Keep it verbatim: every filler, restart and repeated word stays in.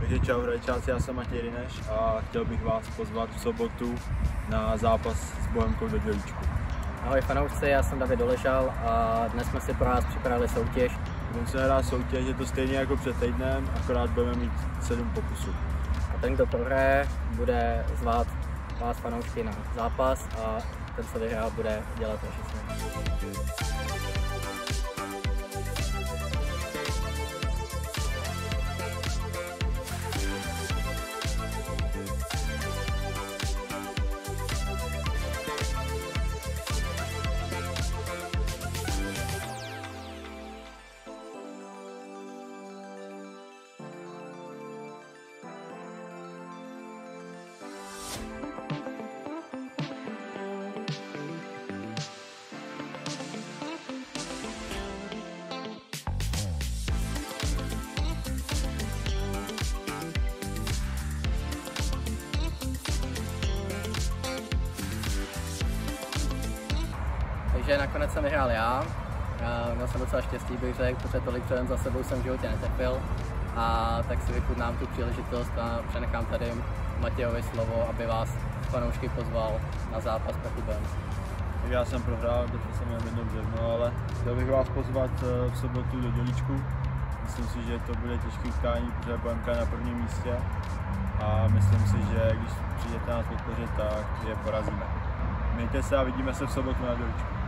Takže čau hrajčáci, já jsem Matěj Rineš a chtěl bych vás pozvat v sobotu na zápas s Bohemkou do Dělíčku. Ahoj fanoušci, já jsem David Doležal a dnes jsme si pro vás připravili soutěž. Budeme se hrát soutěž, je to stejně jako před týdnem, akorát budeme mít sedm pokusů. A ten, kdo prohraje, bude zvát vás fanoušky na zápas a ten, co vyhrál, bude dělat vaše sny. Takže nakonec jsem vyhrál já. Měl jsem docela štěstí, bych řekl, protože tolik předem za sebou jsem v životě netrefil. A tak si vychutnám tu příležitost a přenechám tady Matějovi slovo, aby vás fanoušky pozval na zápas proti Bohemce. Já jsem prohrál, protože jsem měl jedno břevno, ale chtěl bych vás pozvat v sobotu do Dělíčku. Myslím si, že to bude těžké utkání, protože Bohemka je na prvním místě. A myslím si, že když přijdete nás podpořit, tak je porazíme. Mějte se a vidíme se v sobotu na Dělíčku.